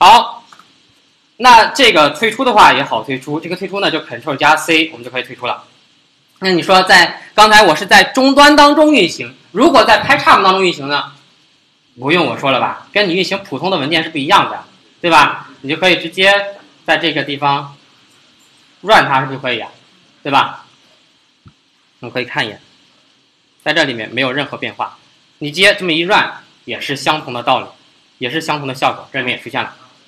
好，那这个退出的话也好退出，这个退出呢就 Ctrl 加 C， 我们就可以退出了。那你说刚才我是在终端当中运行，如果在 PyCharm 当中运行呢？不用我说了吧，跟你运行普通的文件是不一样的，对吧？你就可以直接在这个地方 run 它，是不是就可以啊？对吧？我们可以看一眼，在这里面没有任何变化，你直接这么一 run 也是相同的道理，也是相同的效果，这里面也出现了。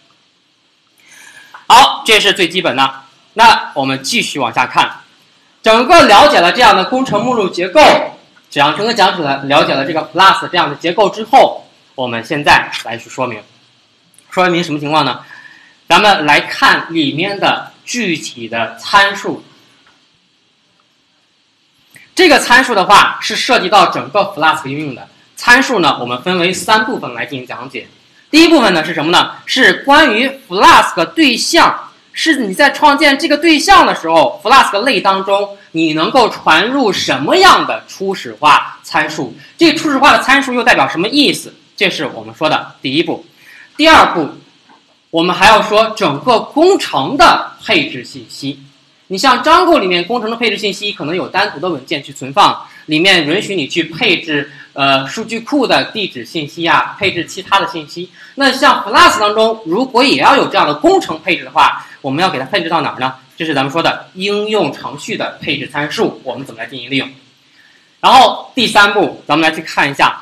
好，这是最基本的。那我们继续往下看，整个了解了这样的工程目录结构，整个讲解了解了这个 Flask 这样的结构之后，我们现在来去说明什么情况呢？咱们来看里面的具体的参数。这个参数的话是涉及到整个 Flask 应用的。参数呢，我们分为3部分来进行讲解。第一部分呢是什么呢？是关于 Flask 对象，是你在创建这个对象的时候 ，Flask 类当中你能够传入什么样的初始化参数？这个初始化的参数又代表什么意思？这是我们说的第一步。第二步，我们还要说整个工程的配置信息。你像 Django 里面工程的配置信息可能有单独的文件去存放，里面允许你去配置数据库的地址信息啊，配置其他的信息。那像 Flask 当中，如果也要有这样的工程配置的话，我们要给它配置到哪儿呢？这是咱们说的应用程序的配置参数，我们怎么来进行利用？然后第3步，咱们来去看一下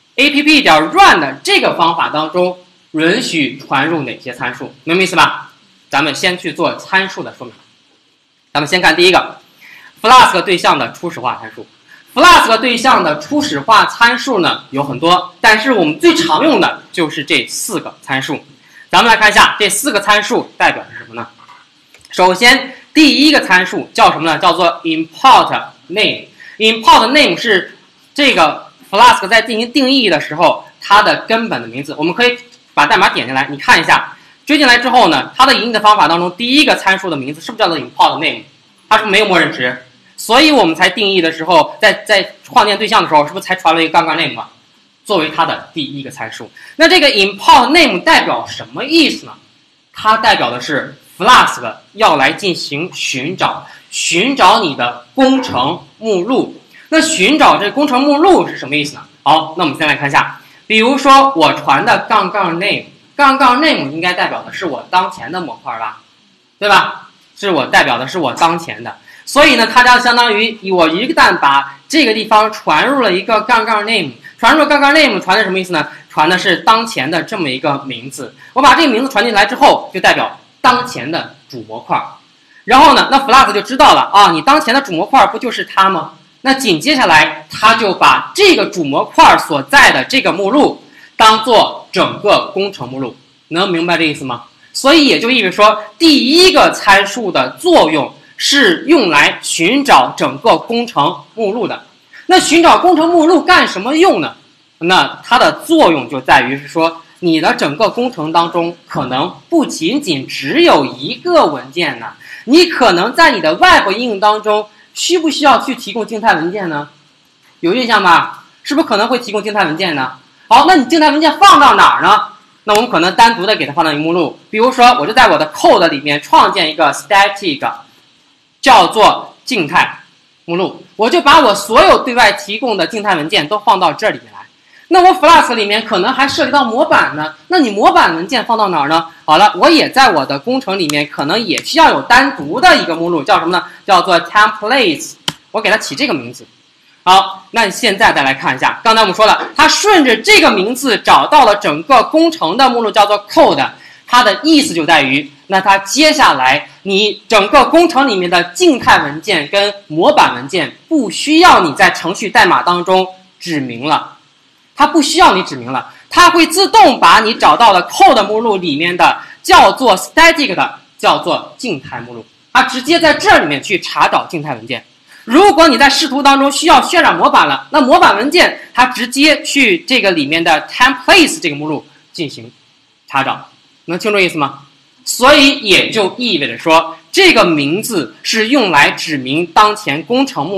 app.run 的这个方法当中允许传入哪些参数，明白意思吧？咱们先去做参数的说明。咱们先看第一个 Flask 对象的初始化参数。Flask 对象的初始化参数呢有很多，但是我们最常用的就是这4个参数。咱们来看一下这4个参数代表是什么呢？首先第一个参数叫什么呢？叫做 import name。import name 是这个 Flask 在进行定义的时候它的根本的名字。我们可以把代码点进来，你看一下，追进来之后呢，它的引领的方法当中第一个参数的名字是不是叫做 import name？ 它是没有默认值，所以我们才定义的时候，在创建对象的时候，是不是才传了一个杠杠 name 啊？作为它的第一个参数。那这个 import name 代表什么意思呢？它代表的是 Flask 要来进行寻找你的工程目录。那寻找这工程目录是什么意思呢？好，那我们先来看一下，比如说我传的杠杠 name， 杠杠 name 应该代表的是我当前的模块吧，对吧？代表的是我当前的，所以呢，它将相当于我一旦把这个地方传入了一个杠杠 name， 传入了杠杠 name 传的什么意思呢？传的是当前的这么一个名字。我把这个名字传进来之后，就代表当前的主模块。然后呢，那 Flask 就知道了啊，你当前的主模块不就是它吗？那紧接下来，它就把这个主模块所在的这个目录当做整个工程目录，能明白这意思吗？所以也就意味着说，第一个参数的作用是用来寻找整个工程目录的。那寻找工程目录干什么用呢？那它的作用就在于是说，你的整个工程当中可能不仅仅只有一个文件呢，你可能在你的 Web 应用当中需不需要去提供静态文件呢？有印象吧？是不是可能会提供静态文件呢？好，那你静态文件放到哪儿呢？那我们可能单独的给它放到一个目录，比如说我就在我的 code 里面创建一个 static 叫做静态目录，我就把我所有对外提供的静态文件都放到这里面来。那我 Flask 里面可能还涉及到模板呢，那你模板文件放到哪儿呢？好了，我也在我的工程里面可能也需要有单独的一个目录，叫什么呢？叫做 templates， 我给它起这个名字。好，那现在再来看一下，刚才我们说了，它顺着这个名字找到了整个工程的目录，叫做 code， 它的意思就在于，那它接下来你整个工程里面的静态文件跟模板文件不需要你在程序代码当中指明了，它不需要你指明了，它会自动把你找到的 code 目录里面的叫做 static 的叫做静态目录，它直接在这里面去查找静态文件。如果你在视图当中需要渲染模板了，那模板文件它直接去这个里面的 templates 这个目录进行查找，能清楚意思吗？所以也就意味着说，这个名字是用来指明当前工程目录的，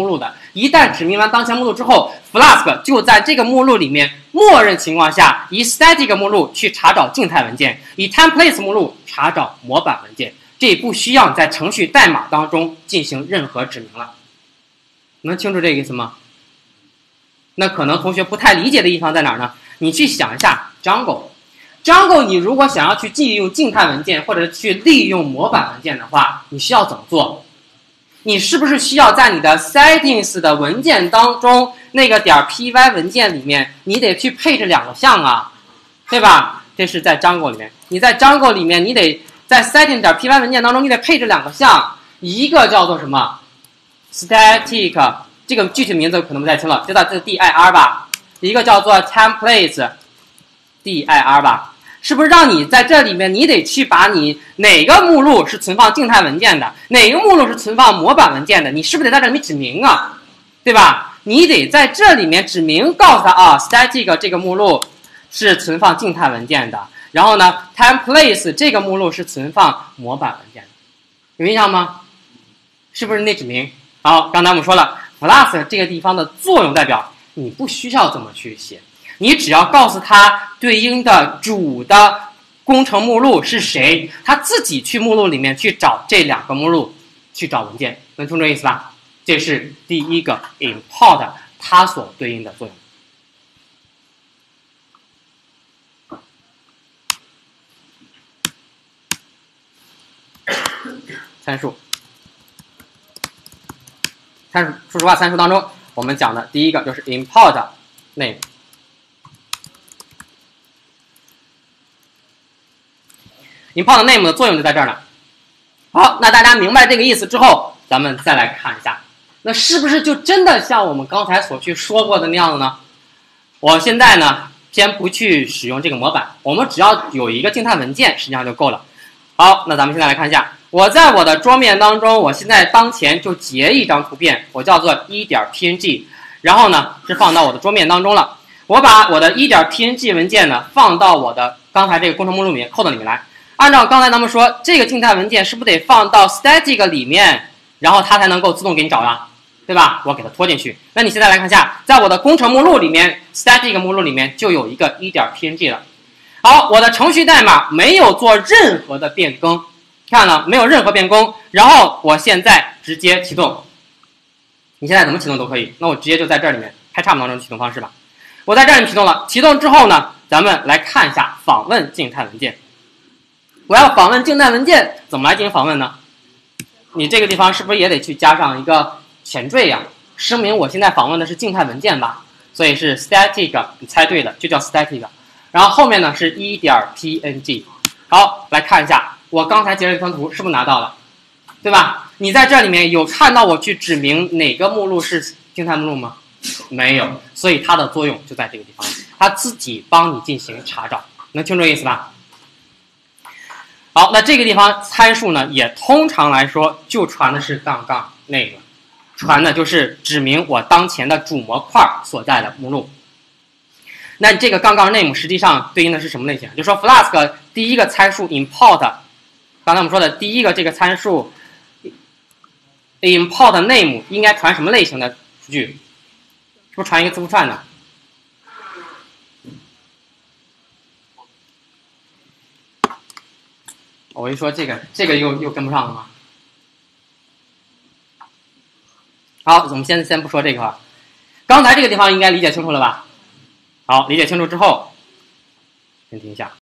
一旦指明完当前目录之后 ，Flask 就在这个目录里面，默认情况下以 static 目录去查找静态文件，以 templates 目录查找模板文件，这不需要在程序代码当中进行任何指明了。能清楚这个意思吗？那可能同学不太理解的地方在哪儿呢？你去想一下 Django， 你如果想要去利用静态文件或者去利用模板文件的话，你需要怎么做？你是不是需要在你的 settings 的文件当中那个点 .py 文件里面，你得去配置2个项啊，对吧？这是在 Django 里面，你在 Django 里面，你得在 setting 点 .py 文件当中，你得配置2个项，一个叫做什么 static， 这个具体名字可能不太清了，知道这是 dir 吧？一个叫做 templates dir 吧？是不是让你在这里面，你得去把你哪个目录是存放静态文件的，哪个目录是存放模板文件的，你是不是得在这里面指明啊？对吧？你得在这里面指明，告诉他啊 ，static 这个目录是存放静态文件的，然后呢 ，templates 这个目录是存放模板文件的，有印象吗？是不是你得指明？好，刚才我们说了 ，Flask 这个地方的作用代表，你不需要这么去写。你只要告诉他对应的主的工程目录是谁，他自己去目录里面去找这2个目录，去找文件，能听这意思吧？这是第一个 import 它所对应的作用。参数，说实话，参数当中我们讲的第一个就是 import name。import name 的作用就在这儿呢。好，那大家明白这个意思之后，咱们再来看一下，那是不是就真的像我们刚才所去说过的那样的呢？我现在呢，先不去使用这个模板，我们只要有一个静态文件，实际上就够了。好，那咱们现在来看一下，我在我的桌面当中，我现在当前就截一张图片，我叫做1.png， 然后呢是放到我的桌面当中了。我把我的1.png 文件呢放到我的刚才这个工程目录里面 code 里面来。按照刚才咱们说，这个静态文件是不是得放到 static 里面，然后它才能够自动给你找呀，对吧？我给它拖进去。那你现在来看一下，在我的工程目录里面 ，static 目录里面就有一个1.png 了。好，我的程序代码没有做任何的变更，看了没有任何变更。然后我现在直接启动，你现在怎么启动都可以。那我直接就在这里面开叉当中的启动方式吧。我在这里启动了，启动之后呢，咱们来看一下访问静态文件。我要访问静态文件，怎么来进行访问呢？你这个地方是不是也得去加上一个前缀呀？声明我现在访问的是静态文件吧，所以是 static， 你猜对了，就叫 static。然后后面呢是 1.png。好，来看一下，我刚才截了这张图，是不是拿到了？对吧？你在这里面有看到我去指明哪个目录是静态目录吗？没有，所以它的作用就在这个地方，它自己帮你进行查找，能听这意思吧？好，那这个地方参数呢，也通常来说就传的是杠杠那个，传的就是指明我当前的主模块所在的目录。那这个杠杠 name 实际上对应的是什么类型？就说 Flask 第一个参数 import， 刚才我们说的第一个这个参数 import name 应该传什么类型的数据？是不是传一个字符串呢？我一说这个又跟不上了吗？好，我们先不说这个了。刚才这个地方应该理解清楚了吧？好，理解清楚之后，先停一下。